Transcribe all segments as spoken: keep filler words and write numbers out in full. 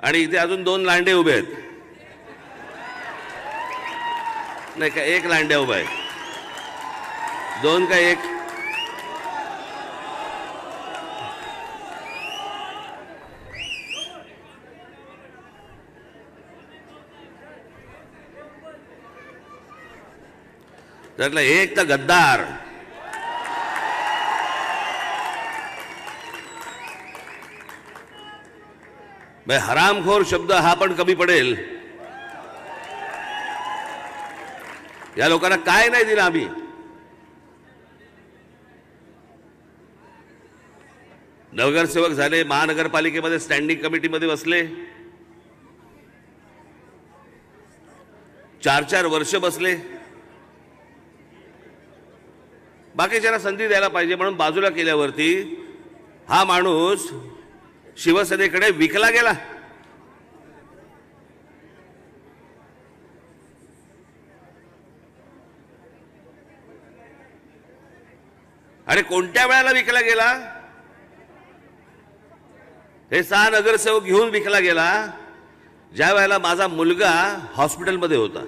आणि इथे अजून दोन लांडे उभे आहेत. नाही का एक लांड्या उभा आहे, दोन का एक? त्यातला एक तर गद्दार, हरामखोर शब्द हा पण कमी पडेल. या लोकांना काय नाही दिलं आम्ही. नगरसेवक झाले, महानगरपालिकेमध्ये स्टँडिंग कमिटीमध्ये बसले, चार चार वर्ष बसले. बाकीच्याला संधी द्यायला पाहिजे म्हणून बाजूला केल्यावरती हा माणूस शिवसेनेकडे विकला गेला. अरे कोणत्या वेळेला विकला गेला? हे सहा नगरसेवक घेऊन विकला गेला ज्या वेळेला माझा मुलगा हॉस्पिटलमध्ये होता.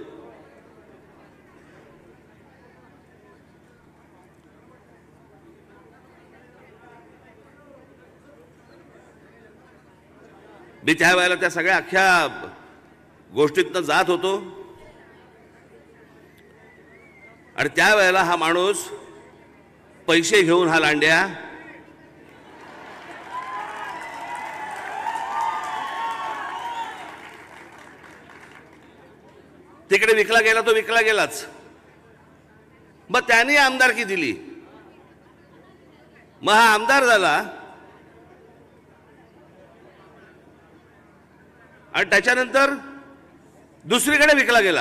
मी त्यावेळेला त्या सगळ्या अख्ख्या गोष्टीतनं जात होतो आणि त्यावेळेला हा माणूस पैसे घेऊन हा लांड्या तिकडे विकला गेला. तो विकला गेलाच. मग त्यांनी आमदारकी दिली, मग हा आमदार झाला आणि त्याच्यानंतर दुसरीकडे विकला गेला.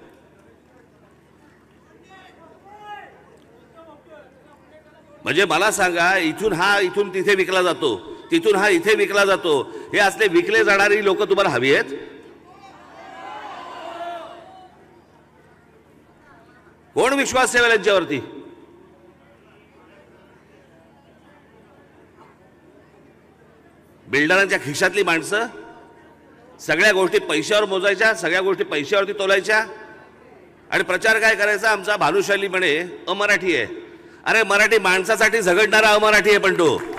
म्हणजे मला सांगा, इथून हा इथून तिथे विकला जातो, तिथून हा इथे विकला जातो. हे असले विकले जाणारी लोक तुम्हाला हवी आहेत? कोण विश्वास ठेवेल यांच्यावरती? बिल्डरांच्या खिशातली माणसं, सगळ्या गोष्टी पैशावर मोजायच्या, सगळ्या गोष्टी पैशावरती तोलायच्या आणि प्रचार काय करायचा? आमचा भानुशाली म्हणे अमराठी आहे. अरे मराठी माणसासाठी झगडणारा अमराठी आहे पण तो